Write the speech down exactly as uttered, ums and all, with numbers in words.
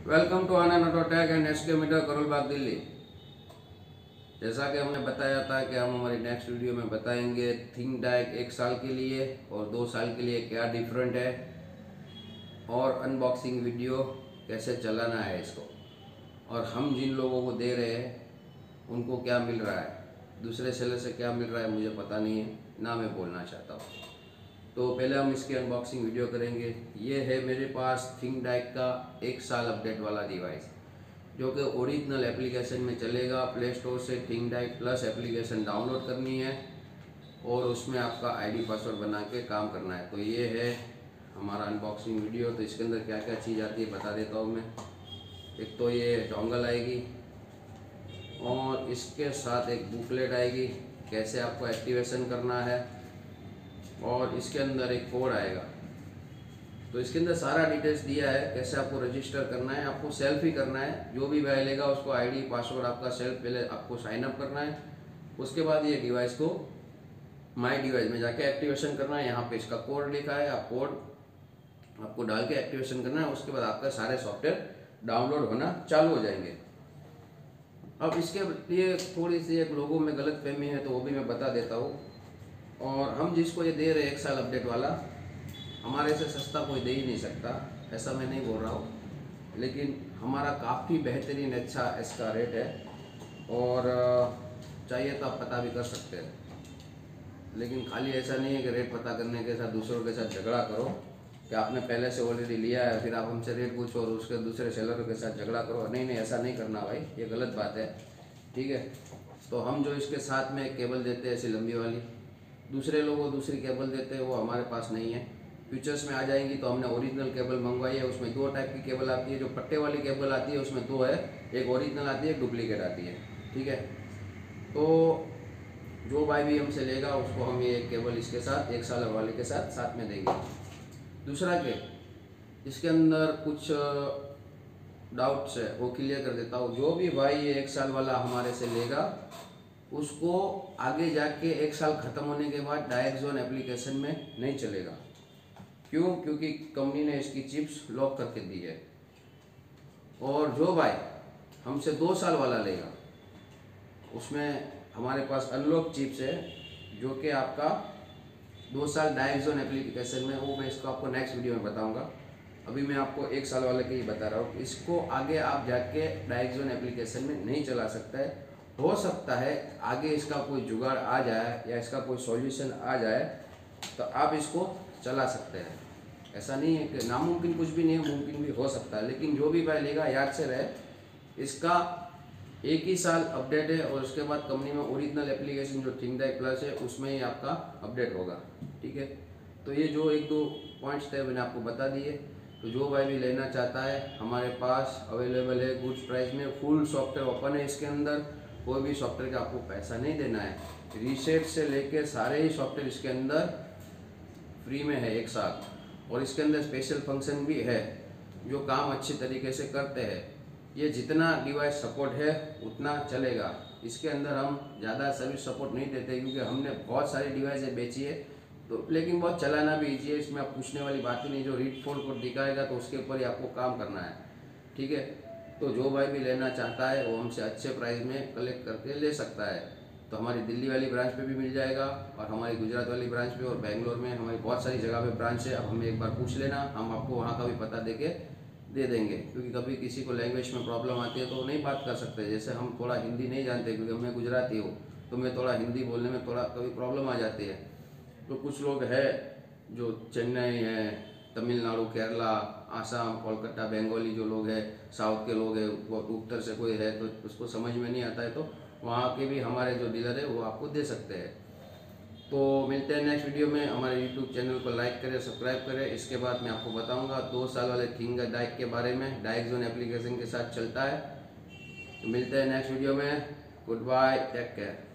Welcome to Anand Autotech and SK meter Karol Bagh Delhi. जैसा कि हमने बताया था कि हम हमारी नेक्स्ट वीडियो में बताएंगे थिंक डाइक एक साल के लिए और दो साल के लिए क्या डिफरेंट है और अनबॉक्सिंग वीडियो कैसे चलाना है इसको, और हम जिन लोगों को दे रहे हैं उनको क्या मिल रहा है, दूसरे सेलर से क्या मिल रहा है मुझे पता नहीं है, ना मैं बोलना चाहता हूँ। तो पहले हम इसकी अनबॉक्सिंग वीडियो करेंगे। ये है मेरे पास थिंक डाइक का एक साल अपडेट वाला डिवाइस, जो कि ओरिजिनल एप्लीकेशन में चलेगा। प्ले स्टोर से ThinkDiag plus application download करनी है और उसमें आपका आईडी पासवर्ड बना के काम करना है। तो ये है हमारा अनबॉक्सिंग वीडियो। तो इसके अंदर क्या क्या चीज़ आती है बता देता हूँ मैं। एक तो ये डोंगल आएगी और इसके साथ एक बुकलेट आएगी कैसे आपको एक्टिवेशन करना है, और इसके अंदर एक कोड आएगा। तो इसके अंदर सारा डिटेल्स दिया है कैसे आपको रजिस्टर करना है। आपको सेल्फ ही करना है, जो भी भाई लेगा उसको आईडी पासवर्ड आपका सेल्फ पहले आपको साइन अप करना है। उसके बाद ये डिवाइस को माय डिवाइस में जाके एक्टिवेशन करना है। यहाँ पे इसका कोड लिखा है, आप कोड आपको डाल के एक्टिवेशन करना है। उसके बाद आपका सारे सॉफ्टवेयर डाउनलोड होना चालू हो जाएंगे। अब इसके लिए थोड़ी सी एक लोगों में गलत फहमी है, तो वो भी मैं बता देता हूँ। और हम जिसको ये दे रहे हैं एक साल अपडेट वाला, हमारे से सस्ता कोई दे ही नहीं सकता, ऐसा मैं नहीं बोल रहा हूँ, लेकिन हमारा काफ़ी बेहतरीन अच्छा इसका रेट है। और चाहिए तो आप पता भी कर सकते हैं, लेकिन खाली ऐसा नहीं है कि रेट पता करने के साथ दूसरों के साथ झगड़ा करो कि आपने पहले से ऑलरेडी लिया है फिर आप हमसे रेट पूछो और उसके दूसरे सेलरों के साथ झगड़ा करो। नहीं नहीं, ऐसा नहीं करना भाई, ये गलत बात है, ठीक है। तो हम जो इसके साथ में एक केबल देते हैं ऐसी लंबी वाली, दूसरे लोगों दूसरी केबल देते हैं, वो हमारे पास नहीं है। फ्यूचर्स में आ जाएंगी तो हमने ओरिजिनल केबल मंगवाई है। उसमें दो टाइप की केबल आती है, जो पट्टे वाली केबल आती है उसमें दो है, एक ओरिजिनल आती है एक डुप्लीकेट आती है, ठीक है। तो जो भाई भी हमसे लेगा उसको हम ये केबल इसके साथ एक साल वाले के साथ साथ में देंगे। दूसरा के इसके अंदर कुछ डाउट्स है वो क्लियर कर देता हूँ। जो भी भाई ये एक साल वाला हमारे से लेगा उसको आगे जाके एक साल ख़त्म होने के बाद डाइक जोन एप्लीकेशन में नहीं चलेगा। क्यों? क्योंकि कंपनी ने इसकी चिप्स लॉक करके दी है। और जो भाई हमसे दो साल वाला लेगा उसमें हमारे पास अनलॉक चिप्स है, जो कि आपका दो साल डाइक जोन एप्लीकेशन में, वो मैं इसको आपको नेक्स्ट वीडियो में बताऊंगा। अभी मैं आपको एक साल वाले के ही बता रहा हूँ। इसको आगे आप जाके डाइक जोन एप्लीकेशन में नहीं चला सकता है। हो सकता है आगे इसका कोई जुगाड़ आ जाए या इसका कोई सॉल्यूशन आ जाए तो आप इसको चला सकते हैं। ऐसा नहीं है कि नामुमकिन कुछ भी नहीं है, मुमकिन भी हो सकता है। लेकिन जो भी भाई लेगा याद से रहे, इसका एक ही साल अपडेट है और उसके बाद कंपनी में ओरिजिनल एप्लीकेशन जो थिंक डाइक प्लस है उसमें ही आपका अपडेट होगा, ठीक है। तो ये जो एक दो पॉइंट्स थे मैंने आपको बता दिए। तो जो भाई भी लेना चाहता है हमारे पास अवेलेबल है गुड्स प्राइस में। फुल सॉफ्टवेयर ओपन है, इसके अंदर कोई भी सॉफ्टवेयर का आपको पैसा नहीं देना है। रीसेट से लेके सारे ही सॉफ्टवेयर इसके अंदर फ्री में है एक साथ। और इसके अंदर स्पेशल फंक्शन भी है जो काम अच्छी तरीके से करते हैं। ये जितना डिवाइस सपोर्ट है उतना चलेगा। इसके अंदर हम ज़्यादा सर्विस सपोर्ट नहीं देते क्योंकि हमने बहुत सारी डिवाइसें बेची है, तो लेकिन बहुत चलाना भी ईजी है। इसमें आप पूछने वाली बात ही नहीं, जो रीड फोल्ड को दिखाएगा तो उसके ऊपर ही आपको काम करना है, ठीक है। तो जो भाई भी लेना चाहता है वो हमसे अच्छे प्राइस में कलेक्ट करके ले सकता है। तो हमारी दिल्ली वाली ब्रांच पे भी मिल जाएगा और हमारी गुजरात वाली ब्रांच पे और बेंगलोर में हमारी बहुत सारी जगह पे ब्रांच है। अब हमें एक बार पूछ लेना, हम आपको वहाँ का भी पता दे के दे देंगे। क्योंकि कभी किसी को लैंग्वेज में प्रॉब्लम आती है तो वो नहीं बात कर सकते। जैसे हम थोड़ा हिंदी नहीं जानते, क्योंकि मैं गुजराती हूँ तो मैं थोड़ा हिंदी बोलने में थोड़ा कभी प्रॉब्लम आ जाती है। तो कुछ लोग है जो चेन्नई है, तमिलनाडु, केरला, आसाम, कोलकाता, बंगाली जो लोग हैं, साउथ के लोग हैं, वो उत्तर से कोई है तो उसको समझ में नहीं आता है, तो वहाँ के भी हमारे जो डीलर है वो आपको दे सकते हैं। तो मिलते हैं नेक्स्ट वीडियो में। हमारे यूट्यूब चैनल को लाइक करें, सब्सक्राइब करें। इसके बाद मैं आपको बताऊंगा दो साल वाले थिंक डाइक के बारे में, डाइक जोन एप्लीकेशन के साथ चलता है। तो मिलते हैं नेक्स्ट वीडियो में। Good bye, take care.